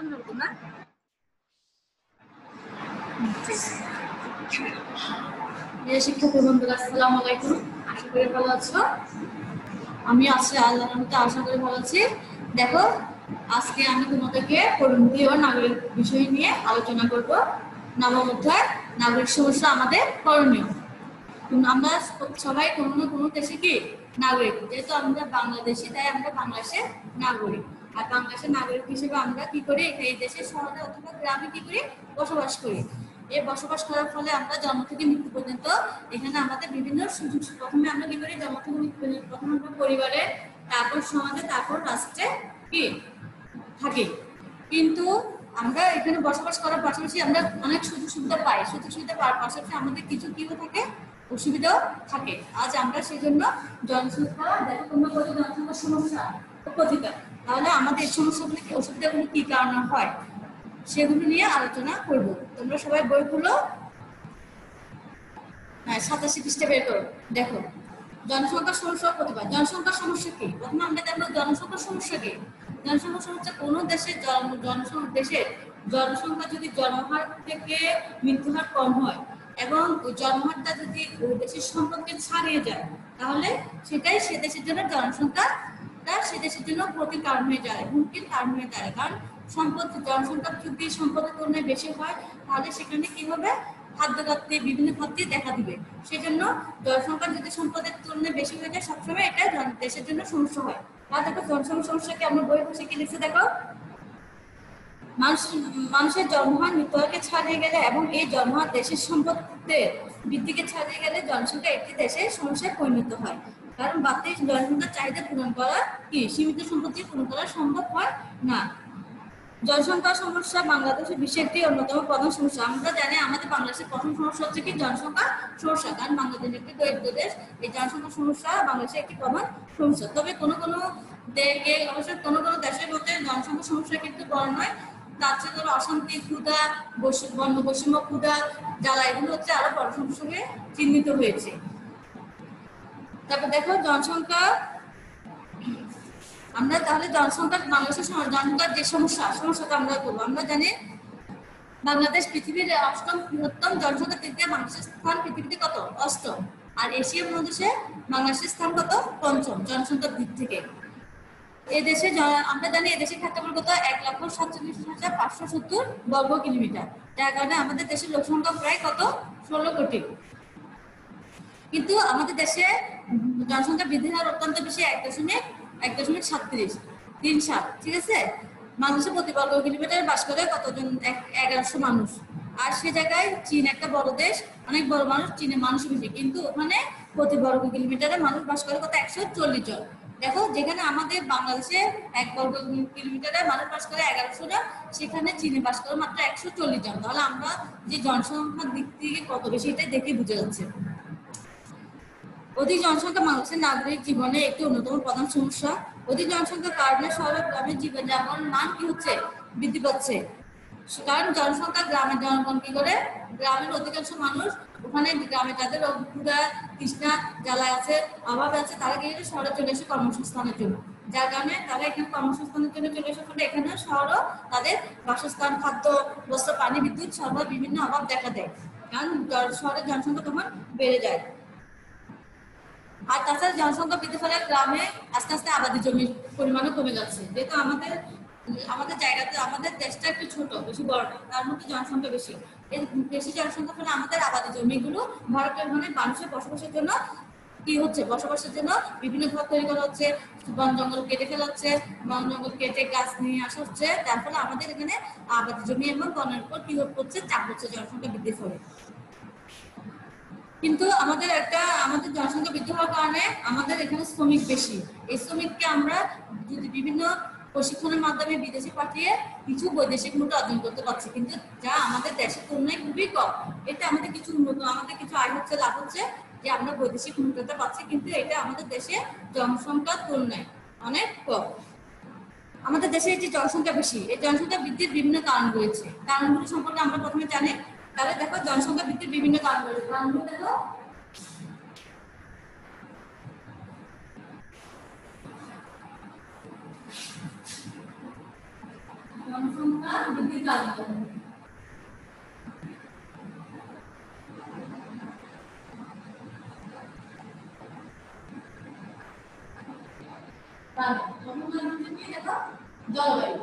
না শিক্ষার্থী বন্ধুরা, আসসালামু আলাইকুম। আশা করি ভালো আছো। আমি আছি, আল্লাহর রহমতে আশা করি ভালো আছি। দেখো, আজকে আমি তোমাদেরকে করণীয় নাগরিক বিষয় নিয়ে আলোচনা করব। নবম অধ্যায় নাগরিক সমস্যা, আমাদের করণীয়। আমরা সবাই কোনো না কোনো দেশে কি নাগরিক, যেহেতু আমরা বাংলাদেশি তাই আমরা বাংলাদেশের নাগরিক। আর বাংলাদেশের নাগরিক হিসেবে আমরা কি করি, এই দেশের শহরে অথবা গ্রামে কি করি, বসবাস করি। এই বসবাস করার ফলে আমরা জন্ম থেকে মৃত্যু পর্যন্ত এখানে আমাদের বিভিন্ন সুযোগ, প্রথমে আমরা কি করি, জন্ম থেকে মৃত্যু পর্যন্ত প্রথমে আমরা পরিবারে, তারপর সমাজে, তারপর রাষ্ট্রে কি থাকি। কিন্তু আমরা এখানে বসবাস করার পাশাপাশি আমরা অনেক সুযোগ সুবিধা পাই। সুযোগ সুবিধা পাওয়ার পাশাপাশি আমাদের কিছু কিও থাকে, অসুবিধাও থাকে। আজ আমরা সেই জন্য জনসংখ্যা, দেখো তোমরা বলি জনসংখ্যার সমস্যা উপস্থিত, তাহলে আমাদের এই সমস্যাগুলি, অসুবিধাগুলি কি কারণে হয় সেগুলো নিয়ে আলোচনা করব। তোমরা সবাই বই খুলো, 87 পৃষ্ঠা বের করো। দেখো, জনসংখ্যার সমস্যা প্রতিবাদ। জনসংখ্যার সমস্যা কি? প্রথমে আমরা দেখবো জনসংখ্যার সমস্যা কি। জনসংখ্যার সমস্যা কোনো দেশের জনসংখ্যা যদি জন্মহার থেকে মৃত্যু হার কম হয় এবং ওই জন্মহারটা যদি ওই দেশের সম্পদকে ছাড়িয়ে যায়, তাহলে সেটাই সে দেশের জন্য জনসংখ্যাটা সে দেশের জন্য ক্ষতির কারণ হয়ে যায়, হুমকির কারণ হয়ে যায়। কারণ জনসংখ্যা যদি সম্পদের তুলনায় বেশি হয়, তাহলে সেখানে কি হবে, খাদ্য ঘাটতি, বিভিন্ন ঘাটতি দেখা দিবে। সেই জন্য জনসংখ্যা যদি সম্পদের তুলনায় বেশি হয়ে যায়, সবসময় এটা দেশের জন্য সমস্যা হয়। আর দেখো, জনসংখ্যা সমস্যাকে আমরা বই বসে কি লিখছে দেখো, মানুষের জন্মহার মৃত্যুহারকে ছাড়িয়ে গেলে এবং এই জন্মহার দেশের সম্পদের বৃদ্ধিকে ছাড়িয়ে গেলে জনসংখ্যা একটি দেশের সমস্যায় পরিণত হয়। কারণ বাড়তি জনসংখ্যার চাহিদা পূরণ করা কি সীমিত সম্পত্তি পূরণ করা সম্ভব হয় না। জনসংখ্যা সমস্যা বাংলাদেশের বিশ্বের একটি অন্যতম প্রধান সমস্যা। আমরা জানি আমাদের বাংলাদেশের প্রথম সমস্যা হচ্ছে কি জনসংখ্যা সমস্যা, কারণ বাংলাদেশ একটি দরিদ্র দেশ। এই জনসংখ্যা সমস্যা বাংলাদেশের একটি প্রধান সমস্যা। তবে কোনো দেশের মধ্যে জনসংখ্যা সমস্যা কিন্তু বড় নয়। তার চেয়ে ধরো অশান্তি, ক্ষুধা, বৈষম্য, ক্ষুধা, জ্বালা, এগুলো হচ্ছে আরো বড় সমস্যা চিহ্নিত হয়েছে। তারপর দেখো, আমরা তাহলে বাংলাদেশের জনসংখ্যার যে সমস্যাটা আমরা করবো। আমরা জানি বাংলাদেশ পৃথিবীর 8ম বৃহত্তম জনসংখ্যার দিক দিয়ে বাংলাদেশের স্থান পৃথিবীতে কত, 8ম। আর এশিয়া মহাদেশে বাংলাদেশের স্থান কত, 5ম জনসংখ্যার দিক থেকে। এদেশে আমরা জানি এদেশের ক্ষেত্রফল কত, 1,47,570 বর্গ কিলোমিটার, যার কারণে আমাদের দেশের লোক সংখ্যা প্রায় কত, 16 কোটি। কিন্তু আমাদের দেশে জনসংখ্যা বৃদ্ধির হার অত্যন্ত বেশি, 1.37, ঠিক আছে। মানুষের প্রতি বর্গ কিলোমিটার বাস করে কতজন, 1100 মানুষ। আর সে জায়গায় চীন একটা বড় দেশ, অনেক বড় মানুষ, চীনে মানুষ বেশি, কিন্তু ওখানে প্রতি বর্গ কিলোমিটারে মানুষ বাস করে কত, 140 জন। দেখো, যেখানে আমাদের বাংলাদেশে 1 বর্গ কিলোমিটারে মানুষ বাস করে 1100 জন, সেখানে চীনে বাস করে মাত্র 140 জন। তাহলে আমরা যে জনসংখ্যার দিক থেকে কত বেশি, এটা দেখে বুঝে যাচ্ছে। অধিক জনসংখ্যা মানুষের নাগরিক জীবনে একটি অন্যতম প্রধান সমস্যা। অধিক জনসংখ্যার কারণে শহর গ্রামের জীবনযাপন মান কি হচ্ছে, বৃদ্ধি পাচ্ছে। কারণ জনসংখ্যা, গ্রামের জনগণ কি করে, গ্রামের অধিকাংশ মানুষ ওখানে গ্রামে তাদের ক্ষুধা, তৃষ্ণা, জ্বালা আছে, অভাব আছে, তারা গিয়ে শহরে চলে এসে কর্মসংস্থানের জন্য। যার কারণে তারা এখানে কর্মসংস্থানের জন্য চলে এসে ফলে এখানে শহরও তাদের বাসস্থান, খাদ্য, বস্ত্র, পানি, বিদ্যুৎ সরবরাহ বিভিন্ন অভাব দেখা দেয়। কারণ শহরের জনসংখ্যা তখন বেড়ে যায়। আর তাছাড়া জনসংখ্যা বৃদ্ধি ফলে গ্রামে আস্তে আস্তে আবাদি জমির পরিমাণও কমে যাচ্ছে। যেহেতু আমাদের জায়গাতে, আমাদের দেশটা একটু ছোট, বেশি বড় না, তার মধ্যে জনসংখ্যা বেশি। এই বেশি জনসংখ্যা ফলে আমাদের আবাদি জমিগুলো ভারতের মানুষের বসবাসের জন্য কি হচ্ছে, বসবাসের জন্য বিভিন্ন ঘর তৈরি করা হচ্ছে, বন জঙ্গল কেটে ফেলা হচ্ছে, বন জঙ্গল কেটে গাছ নিয়ে আসা হচ্ছে। তার ফলে আমাদের এখানে আবাদি জমি এবং বনের উপর কি হচ্ছে, চাপ হচ্ছে জনসংখ্যা বৃদ্ধির ফলে। কিন্তু আমাদের জনসংখ্যা বৃদ্ধি হওয়ার কারণে আমাদের এখানে শ্রমিক বেশি। এই শ্রমিককে আমরা যদি বিভিন্ন প্রশিক্ষণের মাধ্যমে বিদেশে পাঠিয়ে কিছু বৈদেশিক মুদ্রা অর্জন করতে পারছি, কিন্তু যা আমাদের দেশের তুলনায় খুবই কম। এটা আমাদের কিছু আয় হচ্ছে, লাভ হচ্ছে যে আমরা বৈদেশিক মুদ্রাটা পাচ্ছি, কিন্তু এটা আমাদের দেশে জনসংখ্যার তুলনায় অনেক কম। আমাদের দেশে যে জনসংখ্যা বেশি, এই জনসংখ্যা বৃদ্ধির বিভিন্ন কারণ রয়েছে। কারণগুলি সম্পর্কে আমরা প্রথমে জানি। তাহলে দেখো, জনসংখ্যা বৃদ্ধির বিভিন্ন কারণ রয়েছে। কারণগুলো দেখো, জনসংখ্যা বৃদ্ধি কারণ জলবায়ু।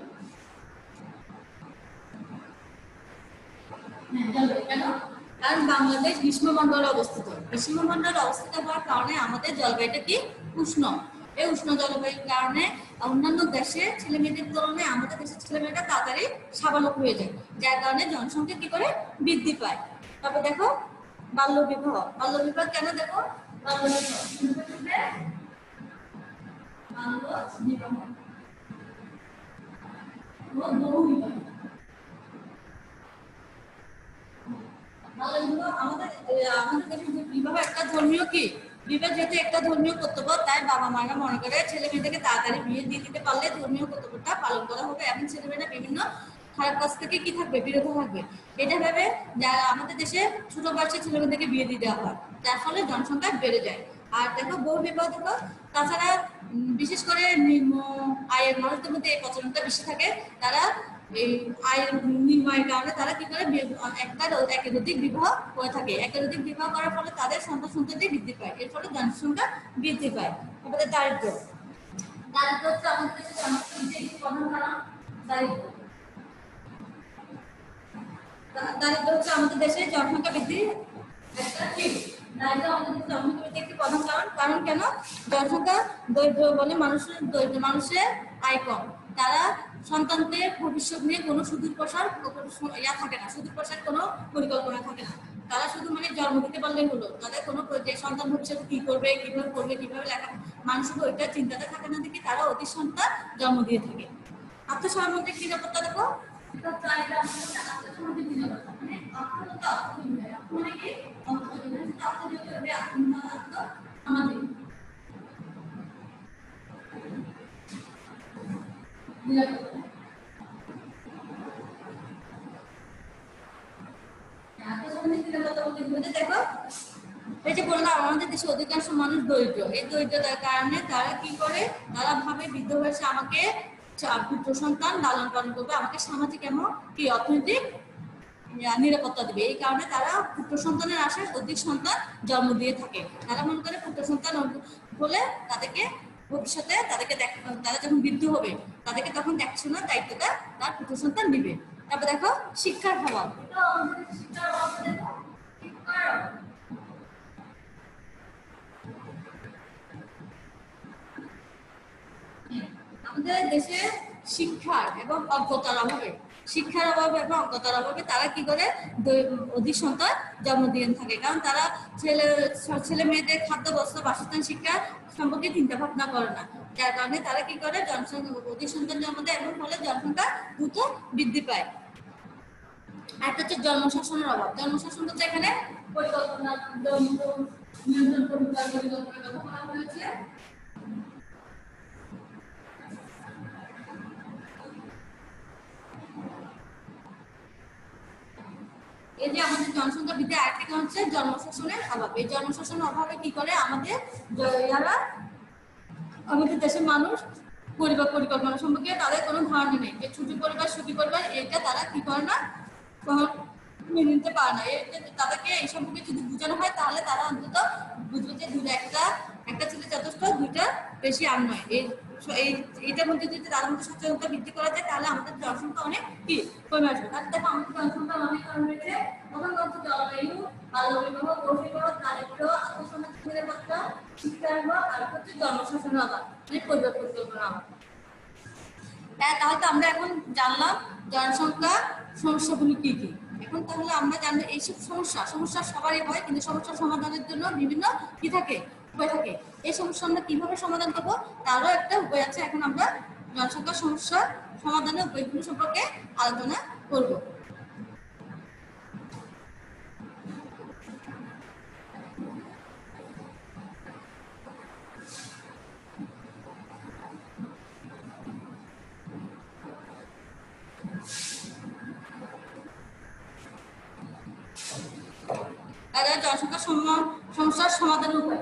কেন? কারণ বাংলাদেশ গ্রীষ্মমণ্ডলে অবস্থিত। গ্রীষ্মমণ্ডলে অবস্থিত হওয়ার কারণে আমাদের জলবায়ুটা কি উষ্ণ। এই উষ্ণ জলবায়ুর কারণে অন্যান্য দেশের ছেলে মেয়েদের তুলনায় আমাদের দেশের ছেলে মেয়েরা তাড়াতাড়ি স্বাবলম্বী হয়ে যায়, যার কারণে জনসংখ্যা কি করে বৃদ্ধি পায়। তারপর দেখো বাল্যবিবাহ। বাল্যবিবাহ কেন? দেখো বাল্যবিবাহ আমাদের দেশের যে বিবাহ একটা ধর্মীয় কি বিবাহ যেহেতু একটা ধর্মীয় কর্তব্য, তাই বাবা মারা মনে করে ছেলে মেয়েদেরকে তাড়াতাড়ি বিয়ে দিয়ে দিতে পারলে ধর্মীয় কর্তব্যটা পালন করা হবে এবং ছেলে মেয়েরা বিভিন্ন খারাপ কাজ থেকে কি থাকবে, বিরত থাকবে। এটা ভেবে যারা আমাদের দেশে ছোট বয়সে ছেলে মেয়েদেরকে বিয়ে দিয়ে দেওয়া হয়, যার ফলে জনসংখ্যা বেড়ে যায়। আর দেখো বহু বিবাহ দেখো, তাছাড়া বিশেষ করে নিম্ন আয়ের মানুষদের মধ্যে এই প্রচলনটা বেশি থাকে। তারা এই আয়ের নির্ণয়ের কারণে তারা কি করে একাধিক বিবাহ করে থাকে। একাধিক বিবাহ করার ফলে তাদের সন্তান বৃদ্ধি পায়, এর ফলে জনসংখ্যা বৃদ্ধি পায়। তারপরে দারিদ্র। দারিদ্র হচ্ছে আমাদের দেশের জনসংখ্যা বৃদ্ধির একটি প্রধান কারণ। দারিদ্র হচ্ছে আমাদের দেশের জনসংখ্যা বৃদ্ধির একটা ঠিক। দারিদ্র আমাদের দেশের জনসংখ্যা বৃদ্ধির একটি প্রধান কারণ। কারণ কেন? জনসংখ্যা দরিদ্র বলে মানুষের আয় কম। তারা সন্তানদের ভবিষ্যৎ নিয়ে কোনো সুদূরপ্রসার থাকে না, সুদূরপ্রসার কোনো পরিকল্পনা থাকে না। তারা শুধু মানে জন্ম দিতে পারলেই হলো, তাদের কোনো যে সন্তান ভবিষ্যতে কি করবে, কিভাবে করবে, কিভাবে লেখা মানুষের ওইটা চিন্তাটা থাকে না দেখে তারা অধিক সন্তান জন্ম দিয়ে থাকে। আত্মসামাজিক নিরাপত্তা দেখো, আত্মসামাজিক নিরাপত্তা মানে মানে কি সামাজিক নিরাপত্তা। দেখো এই যে বললাম আমাদের দেশে অধিকাংশ মানুষ দরিদ্র। এই দরিদ্রতার কারণে তারা কি করে, তারা ভাবে বৃদ্ধ বয়সে আমাকে পুত্র সন্তান লালন পালন করবে, আমাকে সামাজিক এবং কি অর্থনৈতিক নিরাপত্তা দেবে। এই কারণে তারা পুত্র সন্তানের আশায় অধিক সন্তান জন্ম দিয়ে থাকে। তারা মনে করে পুত্র সন্তান বলে তাদেরকে ভবিষ্যতে তারা যখন বৃদ্ধ হবে তাদেরকে তখন দেখাশোনার দায়িত্বটা তার পুত্র সন্তান নিবে। তারপর দেখো শিক্ষার অভাব। আমাদের দেশে শিক্ষার এবং অজ্ঞতার অভাবে তারা কি করে অধিক সন্তান জন্ম দিয়ে থাকে। কারণ তারা ছেলে মেয়েদের খাদ্য, বস্ত্র, বাসস্থান, শিক্ষা সম্পর্কে চিন্তা ভাবনা করে না, যার কারণে তারা কি করে অধিক সন্তান জন্ম দেয় এবং ফলে জনসংখ্যা দ্রুত বৃদ্ধি পায়। একটা হচ্ছে জন্মশাসনের অভাব। জন্মশাসন হচ্ছে এখানে পরিকল্পনা নিয়ন্ত্রণ পরিকল্পনার কথা বলা হয়েছে। এই যে আমাদের জনসংখ্যা বৃদ্ধি আরেকটি কারণ হচ্ছে জন্মশাসনের অভাব। এই জন্মশাসনের অভাবে কি করে আমাদের দেশের মানুষ পরিবার পরিকল্পনা সম্পর্কে তাদের কোনো ধারণা নেই, যে ছুটি পরিবার সুখী পরিবার এটা তারা কি করে না, মেনে নিতে পারে না। তাদেরকে এই সম্পর্কে যদি বোঝানো হয় তাহলে তারা অন্তত বুঝবে যে একটা ছেলে যথেষ্ট, দুইটা বেশি আর নয়। এইটার মধ্যে যদি তাদের মধ্যে সচেতনতা বৃদ্ধি করা যায় তাহলে আমাদের জনসংখ্যা অনেক কি কমে আসবে। তাহলে দেখো আমাদের জনসংখ্যা অনেক কারণ রয়েছে। প্রথম হচ্ছে জলবায়ু, বাল্যবিবাহ, বহির্বিবাহ, দারিদ্র, আত্মসামাজিক নিরাপত্তা, শিক্ষার অভাব, আর হচ্ছে জন্মশাসনের অভাব, মানে পরিবার পরিকল্পনার অভাব। তাহলে তো আমরা এখন জানলাম জনসংখ্যা সমস্যাগুলি কি কি। এখন তাহলে আমরা জানবো এইসব সমস্যা সবারই হয়, কিন্তু সমস্যা সমাধানের জন্য বিভিন্ন কি থাকে, উপায় থাকে। এই সমস্যা আমরা কিভাবে সমাধান করবো তারও একটা উপায় আছে। এখন আমরা জনসংখ্যা সমস্যা সমাধানের উপায়গুলো সম্পর্কে আলোচনা করব। জনসংখ্যা সমস্যার সমাধানের উপায়।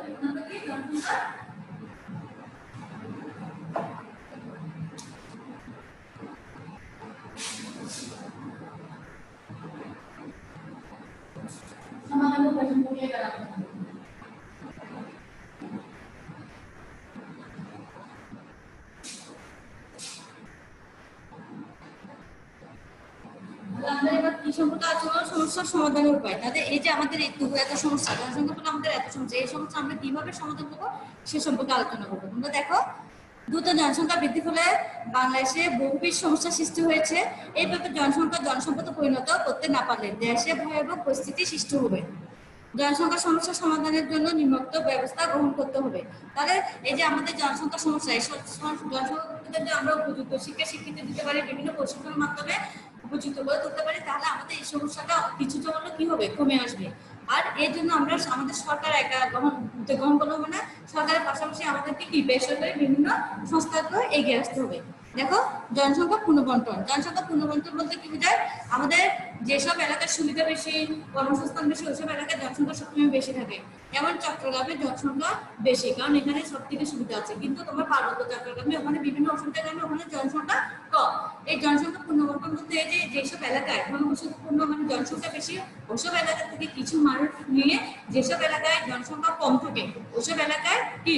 আমরা এবার কি সম্পর্কে আলোচনা সমস্যার সমাধানের উপায়। তাদের এই যে আমাদের এত সমস্যা, জনসংখ্যা আমাদের এত সমস্যা, এই সমস্যা আমরা কিভাবে সমাধান করবো সে সম্পর্কে আলোচনা করবো। তোমরা দেখো, দ্রুত জনসংখ্যা বৃদ্ধি ফলে বাংলাদেশে বহুবিধ সমস্যার সৃষ্টি হয়েছে। এইভাবে জনসংখ্যা জনসম্পদে পরিণত করতে না পারলে দেশে ভয়াবহ পরিস্থিতি সৃষ্টি হবে। জনসংখ্যা সমস্যা সমাধানের জন্য নিম্নোক্ত ব্যবস্থা গ্রহণ করতে হবে। তাহলে এই যে আমাদের জনসংখ্যা সমস্যা, এই জনসংখ্যাদের আমরা উপযুক্ত শিক্ষিত দিতে পারি, বিভিন্ন প্রশিক্ষণের মাধ্যমে উপযুক্ত করে তুলতে পারি, তাহলে আমাদের এই সমস্যাটা কিছুটা হলেও কি হবে, কমে আসবে। আর এর জন্য আমরা আমাদের সরকার একা গ্রহণ করবো না, সরকারের পাশাপাশি আমাদেরকে কি বেসরকারি বিভিন্ন সংস্থাকে এগিয়ে আসতে হবে। দেখো, জনসংখ্যা পুনর্বন্টন। জনসংখ্যা পুনর্বন্টন বলতে কি বোঝায়, আমাদের যেসব এলাকার সুবিধা বেশি, কর্মসংস্থান বেশি, ওইসব এলাকায় জনসংখ্যা সবসময় বেশি থাকে। যেমন চট্টগ্রামে জনসংখ্যা বেশি, কারণ এখানে সব থেকে সুবিধা আছে। কিন্তু তোমার পার্বত্য চট্টগ্রামে ওখানে বিভিন্ন অসুবিধার কারণে ওখানে জনসংখ্যা কম। এই জনসংখ্যা পুনর্বন্টন বলতে এই যে যেসব এলাকায় ঘনবসতিপূর্ণ মানে জনসংখ্যা বেশি, ওইসব এলাকা থেকে কিছু মানুষ নিয়ে যেসব এলাকায় জনসংখ্যা কম থাকে, ওইসব এলাকায় কি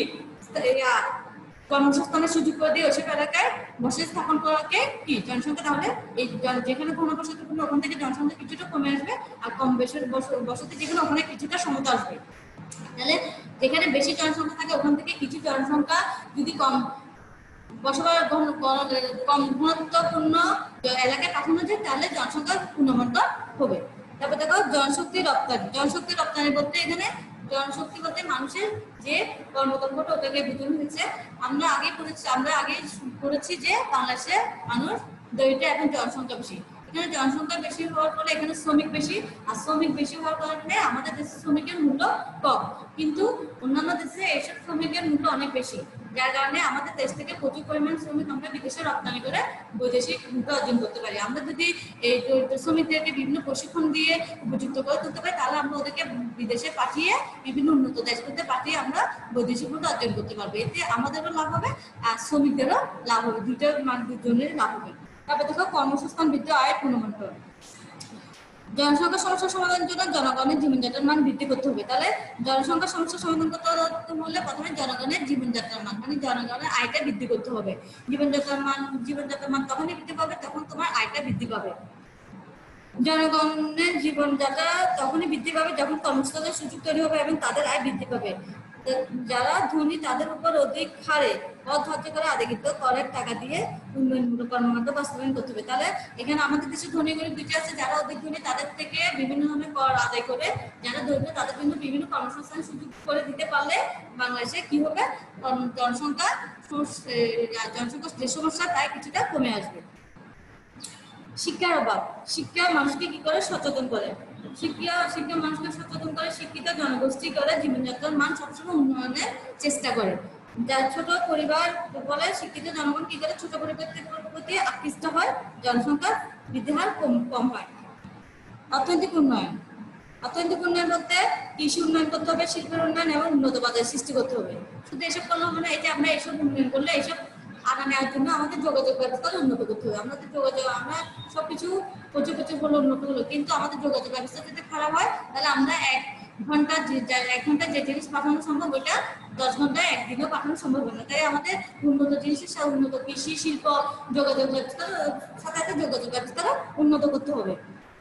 কর্মসংস্থানের সুযোগ করে দিয়ে ওইসব এলাকায় বসতি স্থাপন করাকে কি জনসংখ্যা, তাহলে এই যেখানে ঘনবসতিপূর্ণ ওখান থেকে জনসংখ্যা কিছুটা কমে আসবে, আর কম বেশি বসতি যেখানে ওখানে কিছুটা সমতা আসবে। তাহলে যেখানে বেশি জনসংখ্যা থাকে ওখান থেকে কিছু জনসংখ্যা যদি কম বসবাস কম ঘনত্বপূর্ণ এলাকায় পাঠানো যায়, তাহলে জনসংখ্যা পুনর্বন্টন হবে। তারপর দেখো, জনশক্তি রপ্তানি। জনশক্তি রপ্তানি বলতে এখানে জনশক্তি বলতে মানুষের যে কর্মদক্ষতা ওটাকে বোঝানো হয়েছে। আমরা আগে পড়েছি যে বাংলাদেশে মানুষ দরিদ্র, এখন জনসংখ্যা বেশি। এখানে জনসংখ্যা বেশি হওয়ার ফলে এখানে শ্রমিক বেশি, আর শ্রমিক বেশি হওয়ার কারণে আমাদের দেশে শ্রমিকের মূল্য কম, কিন্তু অন্যান্য দেশে এইসব শ্রমিকের মূল্য অনেক বেশি, যার কারণে আমাদের দেশ থেকে প্রচুর পরিমাণ শ্রমিক আমরা বিদেশে রপ্তানি করে বৈদেশিক মুদ্রা অর্জন করতে পারি। আমরা যদি এই শ্রমিকদেরকে বিভিন্ন প্রশিক্ষণ দিয়ে উপযুক্ত করে তুলতে পারি, তাহলে আমরা ওদেরকে বিদেশে পাঠিয়ে বিভিন্ন উন্নত দেশগুলোতে পাঠিয়ে আমরা বৈদেশিক মুদ্রা অর্জন করতে পারবো। এতে আমাদেরও লাভ হবে আর শ্রমিকদেরও লাভ হবে, দুজনের লাভ হবে। তারপর দেখো, কর্মসংস্থান বৃদ্ধি, আয়ের পুনর্বন্টন। জনসংখ্যা সমস্যা সমাধানের জন্য জনগণের জীবনযাত্রার মান বৃদ্ধি করতে হবে। তাহলে জনসংখ্যা সমস্যা সমাধান করতে হলে প্রথমে জনগণের জীবনযাত্রার মান মানে জনগণের আয়টা বৃদ্ধি করতে হবে। জীবনযাত্রার মান তখনই বৃদ্ধি পাবে তখন তোমার আয়টা বৃদ্ধি পাবে। জনগণের জীবনযাত্রা তখনই বৃদ্ধি পাবে যখন কর্মস্থলের সুযোগ তৈরি হবে এবং তাদের আয় বৃদ্ধি পাবে। যারা ধনী তাদের উপর অধিক হারে কর ধার্য করে আদায়কৃত করের টাকা দিয়ে উন্নয়নমূলক কর্মকাণ্ড বাস্তবায়ন করতে হবে। তাহলে এখানে আমাদের দেশে ধনী গরিব দুটি আছে, যারা অধিক ধনী তাদের থেকে বিভিন্ন ধরনের কর আদায় করে, যারা দরিদ্র তাদের জন্য বিভিন্ন কর্মসংস্থানের সুযোগ করে দিতে পারলে বাংলাদেশে কি হবে, জনসংখ্যা যে সমস্যা তাই কিছুটা কমে আসবে। শিক্ষার অভাব। শিক্ষা মানুষকে কি করে, সচেতন করে। শিক্ষা মানুষকে সচেতন করে, শিক্ষিত জনগোষ্ঠী করে জীবনযাত্রার মান সবসময় উন্নয়নের চেষ্টা করে। যার ছোট পরিবার বলে শিক্ষিত জনগণ কি করে, ছোট পরিবারের প্রতি আকৃষ্ট হয়, জনসংখ্যা বৃদ্ধি হার কম হয়। অর্থনৈতিক উন্নয়ন। অর্থনৈতিক উন্নয়ন বলতে কৃষি উন্নয়ন করতে হবে, শিল্পের উন্নয়ন এবং উন্নত বাজার সৃষ্টি করতে হবে। শুধু এসব করলে হবে না, এই যে আমরা এসব উন্নয়ন করলে এইসব আনা নেওয়ার জন্য আমাদের যোগাযোগ ব্যবস্থা উন্নত করতে হবে। আমরা সবকিছু প্রচুর হলো উন্নত হলো, কিন্তু আমাদের যোগাযোগ ব্যবস্থা যদি খারাপ হয়, তাহলে আমরা এক ঘন্টা যে জিনিস পাঠানো সম্ভব, ওইটা 10 ঘন্টায় একদিনেও পাঠানো সম্ভব হয় না। তাই আমাদের উন্নত জিনিসের সাথে উন্নত কৃষি, শিল্প, যোগাযোগ ব্যবস্থা সাথে যোগাযোগ ব্যবস্থা উন্নত করতে হবে।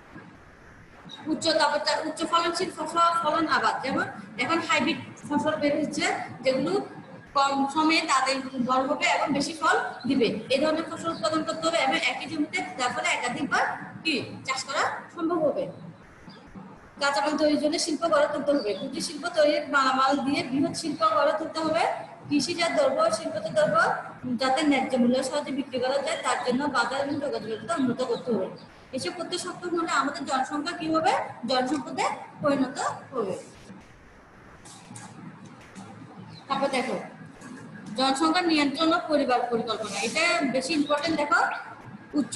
উচ্চ ফলনশীল ফলন আবাদ, যেমন এখন হাইব্রিড ফসল বের হচ্ছে, যেগুলো কম সময়ে তাদের বড় হবে এবং বেশি ফল দিবে। এই ধরনের ফসল উৎপাদন করতে হবে এবং একই জমিতে, যার ফলে একাধিকবার কি চাষ করা সম্ভব হবে। কাঁচামাল তৈরির জন্য শিল্প গড়ে তুলতে হবে। কুটির শিল্প তৈরির মালামাল দিয়ে বৃহৎ শিল্প গড়ে তুলতে হবে। কৃষিজাত দ্রব্য, শিল্পজাত দ্রব্য যাতে ন্যায্য মূল্য সহজে বিক্রি করা যায়, তার জন্য বাজার এবং যোগাযোগ ব্যবস্থা উন্নত করতে হবে। এসব করতে সক্ষম হলে আমাদের জনসংখ্যা কি হবে, জনসম্পদে পরিণত হবে। তারপর দেখো, জনসংখ্যা নিয়ন্ত্রণ ও পরিবার পরিকল্পনা, এটা বেশি ইম্পর্টেন্ট। দেখো, উচ্চ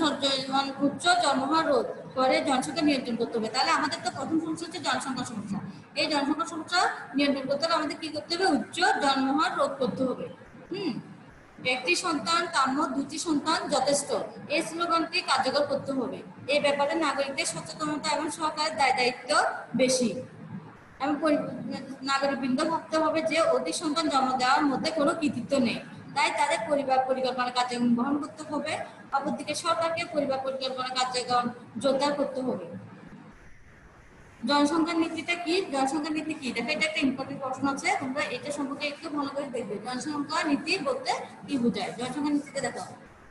জনহার রোধ করে জনসংখ্যা নিয়ন্ত্রণ করতে হবে। তাহলে আমাদের তো প্রথম সমস্যা হচ্ছে জনসংখ্যা সমস্যা। এই জনসংখ্যা সমস্যা নিয়ন্ত্রণ করতে হলে আমাদের কি করতে হবে, উচ্চ জন্মহার রোধ করতে হবে। একটি সন্তান কাম্য, দুটি সন্তান যথেষ্ট, এই স্লোগানটি কার্যকর করতে হবে। এই ব্যাপারে নাগরিকদের সচেতনতা এবং সরকারের দায়িত্ব বেশি। এবং নাগরিকবৃন্দ ভাবতে হবে যে অধিক সন্তান জন্ম দেওয়ার মধ্যে কোনো কৃতিত্ব নেই, তাই তাদের পরিবার পরিকল্পনা কার্যক্রম গ্রহণ করতে হবে। অপরদিকে সরকারকে পরিবার পরিকল্পনা কার্যক্রম জোরদার করতে হবে। জনসংখ্যা নীতিটা কি? জনসংখ্যা নীতি কি? দেখো, এটা একটা ইম্পর্টেন্ট প্রশ্ন আছে, তোমরা এটা সম্পর্কে একটু ভালো করে দেখবে। জনসংখ্যা নীতি বলতে কি বোঝায়? জনসংখ্যা নীতিতে দেখো,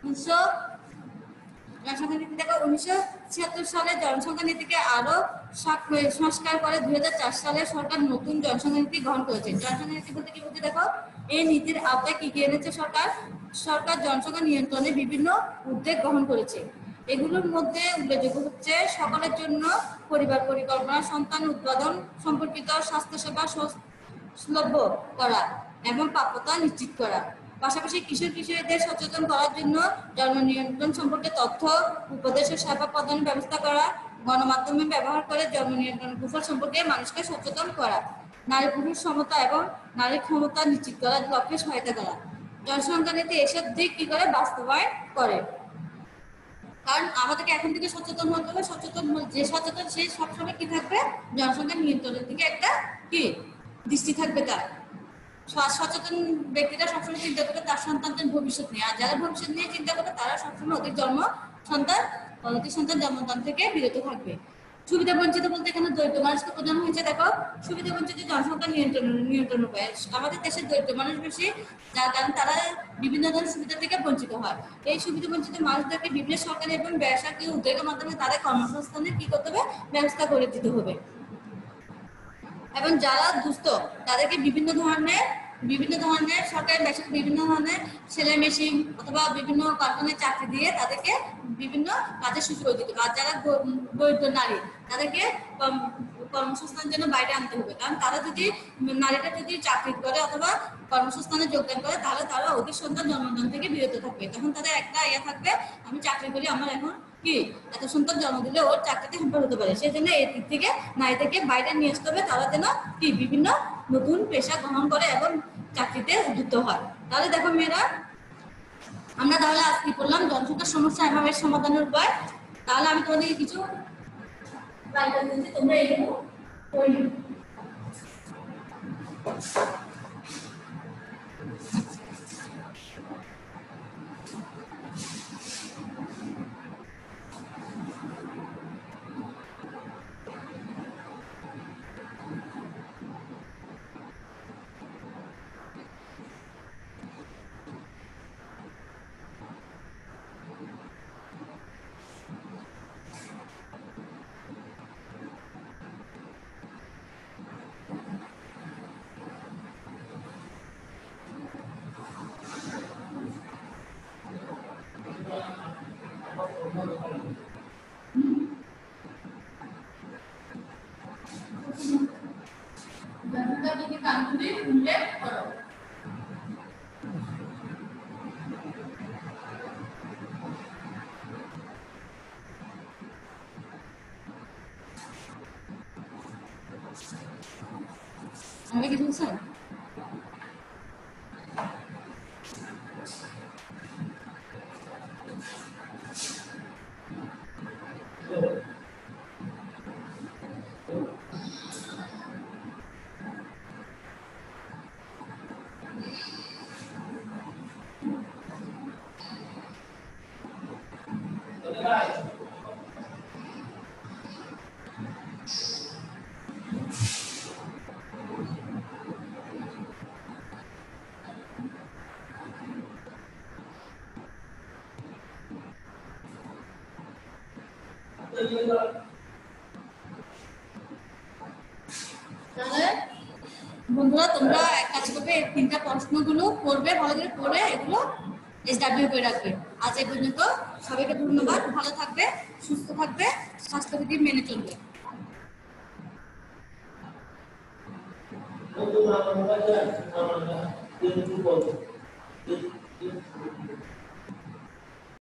1976 সালে জনসংখ্যা নীতিকে আরো সংস্কার করে 2004 সালে সরকার নতুন জনসংখ্যা নীতি গ্রহণ করেছে। জনসংখ্যা নীতি বলতে কি বলতে দেখো, এই নীতির আওতায় কি কি এনেছে সরকার? সরকার জনসংখ্যা নিয়ন্ত্রণে বিভিন্ন উদ্যোগ গ্রহণ করেছে। এগুলোর মধ্যে উল্লেখযোগ্য হচ্ছে সকলের জন্য পরিবার পরিকল্পনা, সন্তান উৎপাদন সম্পর্কিত স্বাস্থ্যসেবা সহজলভ্য করা এবং প্রাপ্যতা নিশ্চিত করা। পাশাপাশি কিশোর কিশোরীদের সচেতন করার জন্য জন্ম নিয়ন্ত্রণ সম্পর্কে তথ্য উপদেশ ও সেবা প্রদানের ব্যবস্থা করা, গণমাধ্যমে ব্যবহার করে জন্ম নিয়ন্ত্রণ কুফল সম্পর্কে মানুষকে সচেতন করা, নারী পুরুষ সমতা এবং নারী ক্ষমতা নিশ্চিত করার লক্ষ্যে সহায়তা করা। জনসংখ্যা নীতি এসব দিক কি করে বাস্তবায়ন করে? কারণ আমাদেরকে এখন থেকে সচেতন হতে হবে। যে সচেতন সে সবসময় কি থাকবে? জনসংখ্যা নিয়ন্ত্রণের দিকে একটা কি দৃষ্টি থাকবে তার। সচেতন ব্যক্তিরা সবসময় চিন্তা করে তার সন্তানদের ভবিষ্যৎ নিয়ে, আর যারা ভবিষ্যৎ নিয়ে চিন্তা করে তারা সবসময় অধিক সন্তান জন্মদান থেকে বিরত থাকবে। সুবিধা বঞ্চিত বলতে এখানে দরিদ্র মানুষকে বোঝানো হয়েছে। দেখো, সুবিধা বঞ্চিত জনসংখ্যা নিয়ন্ত্রণ উপায়। আমাদের দেশের দরিদ্র মানুষ বেশি, যার কারণ তারা বিভিন্ন ধরনের সুবিধা থেকে বঞ্চিত হয়। এই সুবিধা বঞ্চিত মানুষদেরকে বিভিন্ন সরকারি এবং বেসরকারি উদ্যোগের মাধ্যমে তাদের কর্মসংস্থানের কি করতে হবে? ব্যবস্থা করে দিতে হবে। এবং যারা দুস্থ তাদেরকে বিভিন্ন ধরনের সরকারি বেসরকারি বিভিন্ন ধরনের সেলাই মেশিন অথবা বিভিন্ন কারখানায় চাকরি দিয়ে তাদেরকে বিভিন্ন কাজের সুযোগ দিতে হবে। আর যারা দরিদ্র নারী তাদেরকে কর্মসংস্থানের জন্য বাইরে আনতে হবে। কারণ নারীরা যদি চাকরি করে অথবা কর্মসংস্থানে যোগদান করে, তাহলে তারা অধিক সন্তান জন্মদান থেকে বিরত থাকবে। তখন তাদের একটা থাকবে, আমি চাকরি করি, আমার এখন কি এত সন্তান জন্ম দিলে ওর চাকরিতে হ্যাম্পার হতে পারে। সেই জন্য এই দিক থেকে নারীদেরকে বাইরে নিয়ে আসতে হবে, তারা যেন কি বিভিন্ন নতুন পেশা গ্রহণ করে এবং চাকরিতে উদ্যুক্ত হয়। তাহলে দেখো মেয়েরা, আমরা তাহলে আজ কি করলাম? জনসংখ্যার সমস্যা এবং এর সমাধানের উপায়। তাহলে আমি তোমাদেরকে কিছু তোমরা এগুলো করে নিও। উল্লেখ করো। আমাকে কি বলছেন? তাহলে বন্ধুরা, তোমরা এক কাজ করবে, এই 3টা প্রশ্নগুলো পড়বে, ভালো করে পড়ে এগুলো SW করে রাখবে। আজ এই পর্যন্ত, সবাইকে ধন্যবাদ। ভালো থাকবে, সুস্থ থাকবে, স্বাস্থ্যবিধি মেনে চলবে।